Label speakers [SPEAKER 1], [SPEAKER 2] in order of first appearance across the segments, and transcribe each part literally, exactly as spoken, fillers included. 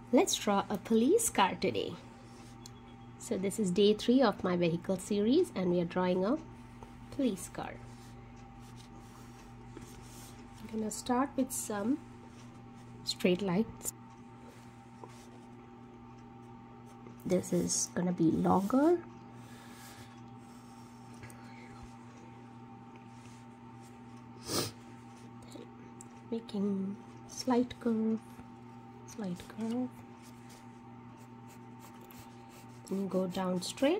[SPEAKER 1] Let's draw a police car today. So this is day three of my vehicle series and we are drawing a police car. I'm gonna start with some straight lines. This is gonna be longer. Making slight curve, slight curve. And go down straight,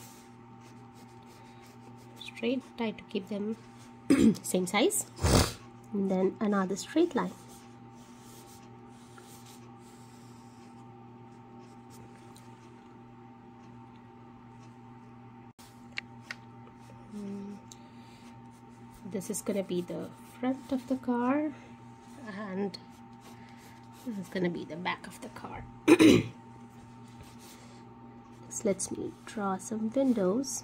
[SPEAKER 1] straight, try to keep them same size, and then another straight line. This is gonna be the front of the car, and this is gonna be the back of the car. This lets me draw some windows.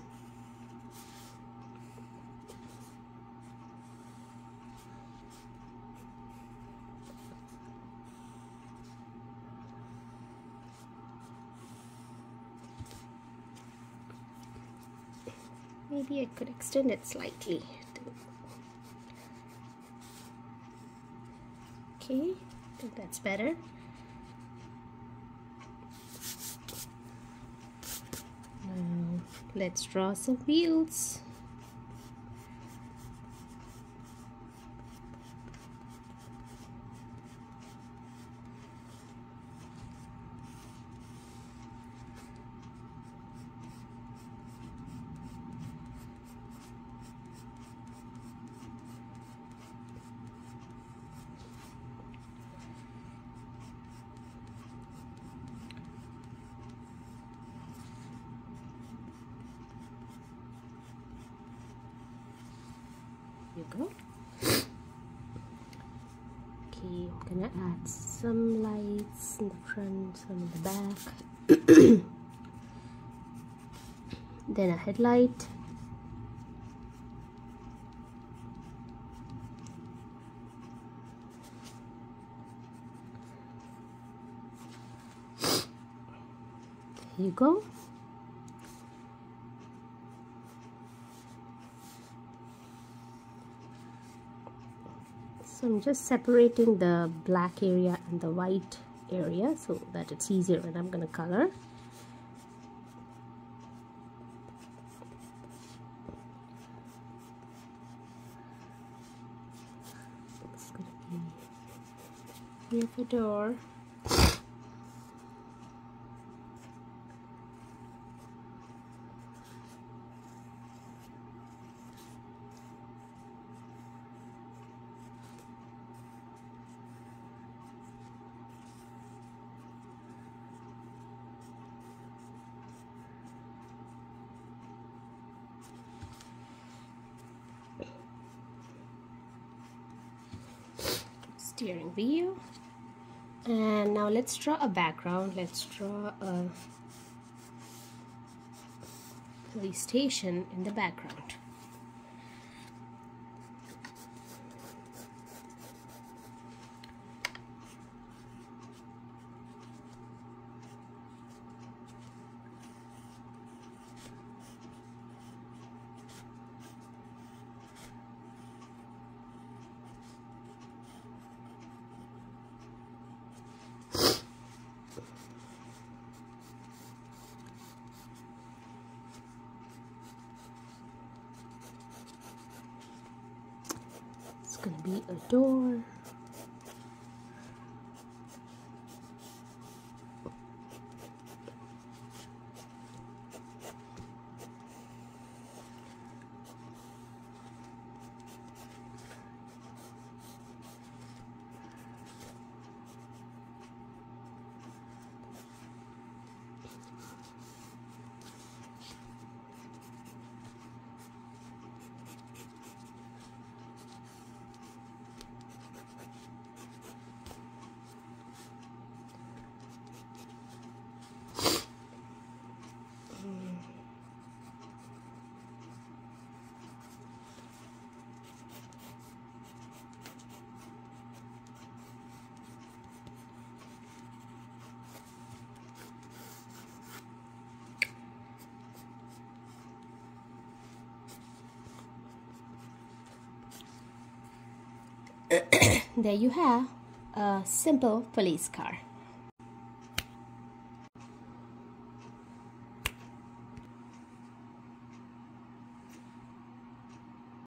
[SPEAKER 1] Maybe I could extend it slightly. Okay, I think that's better. Now let's draw some wheels. You go. Okay, I'm gonna add some lights in the front, some in the back. Then a headlight. Here you go. So I'm just separating the black area and the white area so that it's easier when I'm going to color. It's going to be near the door. Steering wheel. And now let's draw a background. Let's draw a police station in the background. It's going to be a door. there you have a simple police car.